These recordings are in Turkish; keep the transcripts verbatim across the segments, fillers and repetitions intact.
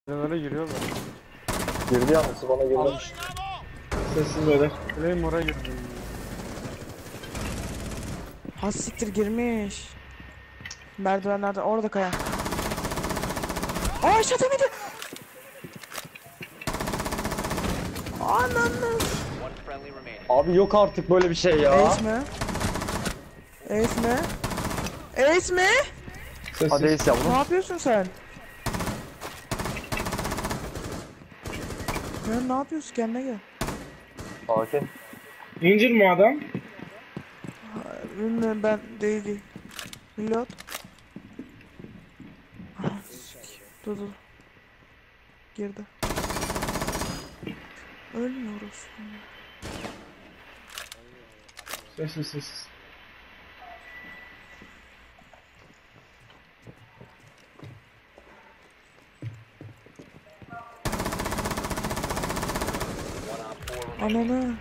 Öyle giriyorlar. Girdi yalnız bana girdi. Sessiz böyle. Öyle oraya girdim. Ha siktir girmiş. Merdivenlerden orada kaya. Aa aşağıda mıydı? Ananı. Abi yok artık böyle bir şey ya. Ace mi? Ace mi? Ace mi? Sessiz. Hadi Ace Ne yavrum. yapıyorsun sen? Ya ne yapıyorsun, kendine gel. Sakin. İncir mi adam? Bilmiyorum, ben değil değil. Reload. Ah, dur dur. Girdi. Ölmüyoruz. Sessiz sessiz. Ananı.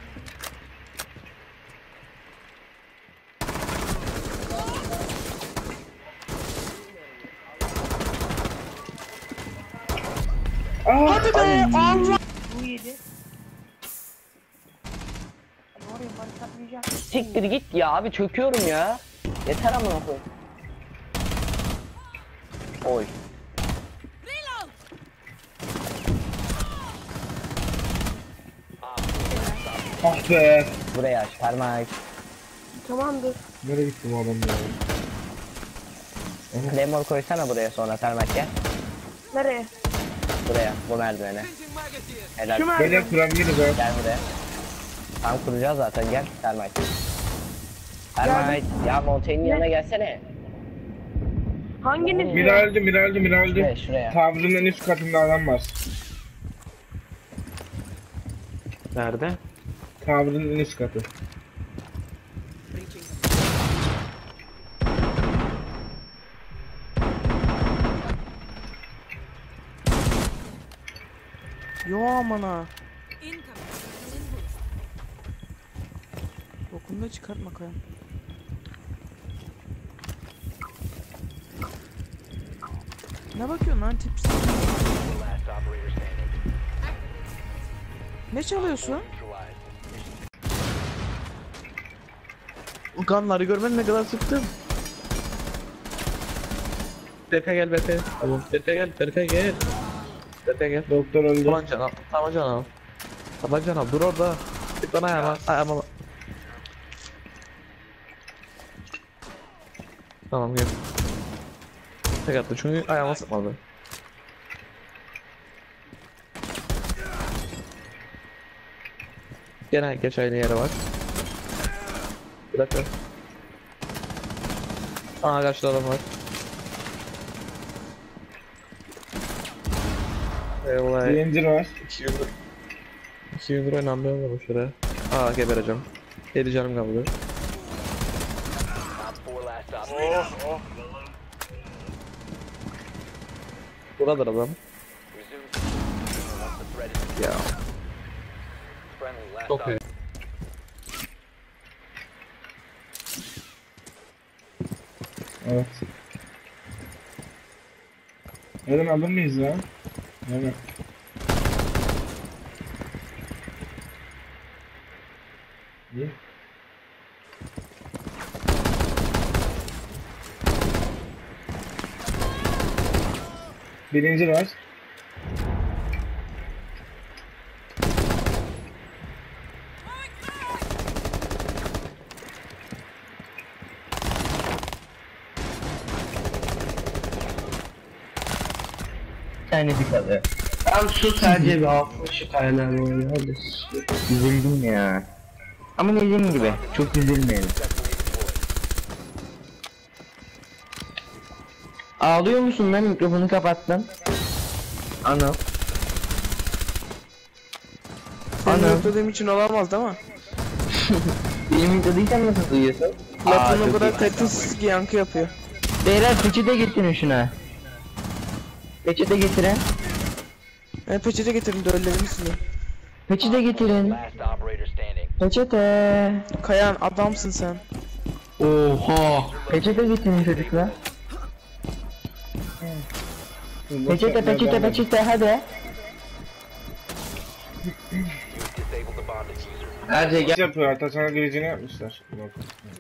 Aa! Hadi be Allah. Bu yedi. Var ya barikatlayacak. Siktir git ya abi, çöküyorum ya. Yeter amına koyayım. Oy. Ah be! Buraya aç parmak. Tamamdır. Nereye gitti bu adam ya? Lemur koysana buraya, sonra parmak gel. Nereye? Buraya, bu merdivene. Helal. Şu Böyle merdiven. kurabiliriz ha. Gel buraya. Tam kuracağız zaten, gel termite. Termite, ya Montaigne'in yanına gelsene. Hanginiz? Mira öldü, Mira öldü, Mira öldü. Şuraya, şuraya. Tavrının en üst katında adam var. Nerede? Tavrının en üst katı. Yo amına. Bokunu da çıkartma kaya. Ne bakıyorsun lan tips? Ne çalıyorsun? O kanları görmen ne kadar sıktım. Berkay gel Berkay. Tamam. Berkay gel Berkay gel. Berkay gel. Doktor öldü. Tabancan al. Tabancan al. Tabancan al. Dur orada. Bir bana ayağıma. Ayağıma. Tamam gel. Tek attı çünkü ayağıma sıkmadı. Gene geç aynı yere bak. Bir dakika. Aa karşıda adam var. Eyvallah. Bir incir var. iki gündür. iki gündür oynanmıyor mu şuraya? Aa gebereceğim. yedi canım kaldı. Buradır adam. Ya. Çok iyi. Evet. Neden alır mıyız ya? Evet. İyi. Birinci var. Bir tanesi kalıyor. Tam su sadece bir altmış şu kayalar oynuyor. Hadi. Üzüldüm ya. Ama dediğim gibi çok üzülmeyelim. Ağlıyor musun lan, mikrofonu kapattın? Ana. Senin Ana. yokladığım için olamaz değil mi? Benim mikrodayken nasıl duyuyorsun? Lafın o çok kadar iyi. kalitesiz ki yankı yapıyor. Beyler peçete getirin şuna. Peçete getirin. Ben peçete getirdim de öldürür müsün diye. Peçete getirin. Peçete. Kayan adamsın sen. Oha. Peçete getirin çocuklar. Peçete peçete peçete hadi. Erce gel. Yapıyorlar. Taşana gireceğini yapmışlar. Bak.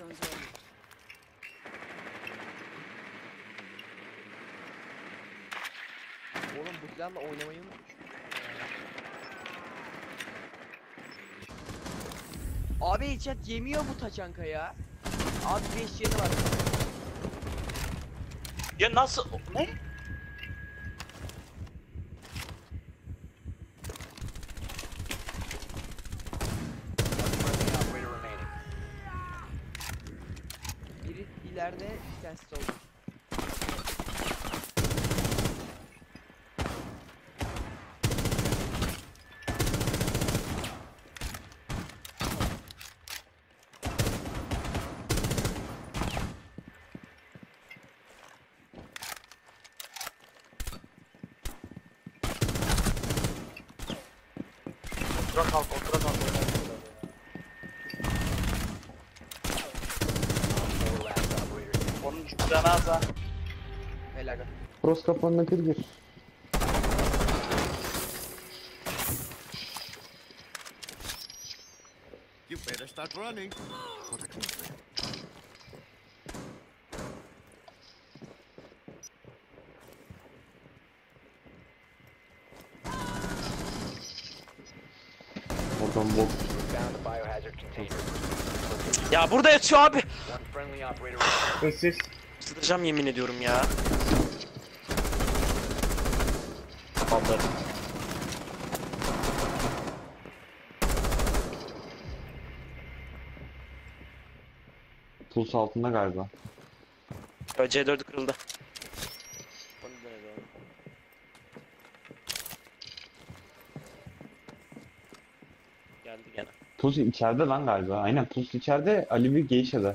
Oğlum bu silahla oynamayı unutmuş. Abi headshot yemiyor bu taçanka ya. Abi beş yeri var. Ya nasıl? Ne? Biri ileride, bir tanesi solda. Otura kalk, otura kalk. Onun canı az ha. Helal. Cross kapanına kır gir. You better start running. Oradan bok. Ya burada yatıyor abi. Sessiz. Sıdıracağım yemin ediyorum ya. Aldı. Puls altında galiba. C dördü kırıldı. Geldi gene. Puls içeride lan galiba. Aynen Puls içeride. Ali bir Geisha'da.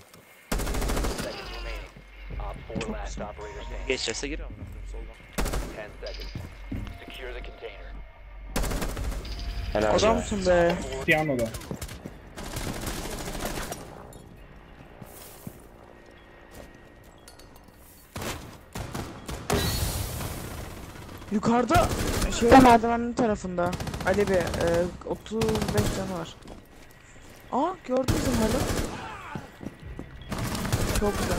Geçerse giriyor mu? Soldan. Helal. Adamsın be. Piyanoda. Yukarıda şey merdivenin tarafında. Ali bir e, otuz beş canı var. Aa gördün mü Halı? Çok güzel.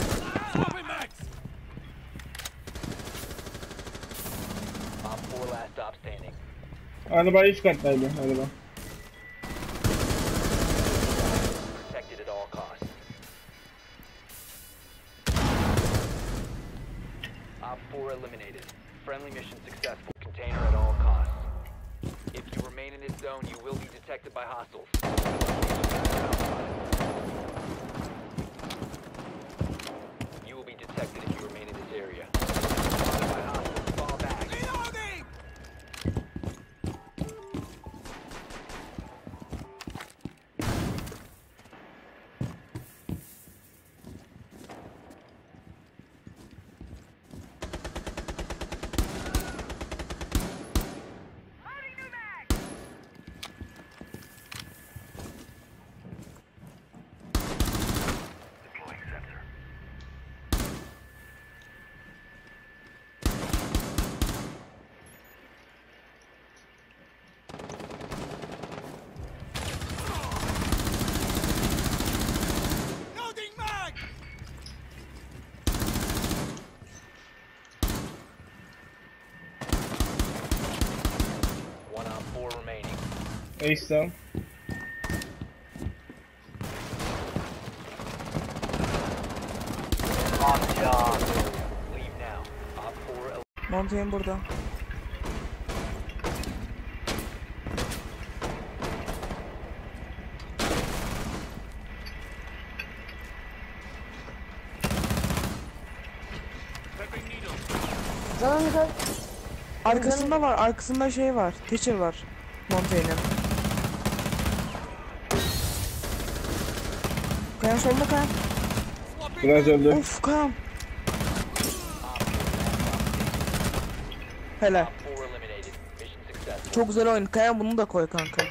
Galiba üst kattaydı galiba. Op four eliminated. Friendly mission successful. Container at all costs. If you remain in this zone, you will be detected by hostiles. You will be detected if you remain in this area. Spotted by hostiles, fall back. One on four remaining. Ace down. Op job. Leave now. Op four el- Montaigne burada. Arkasında var, arkasında şey var. Teacher var. Montaigne'in. Kayan solunda Kayan. Biraz öldü. Of Kayan. Helal. Op four eliminated. Mission successful. Çok güzel oyun. Kayan bunu da koy kanka.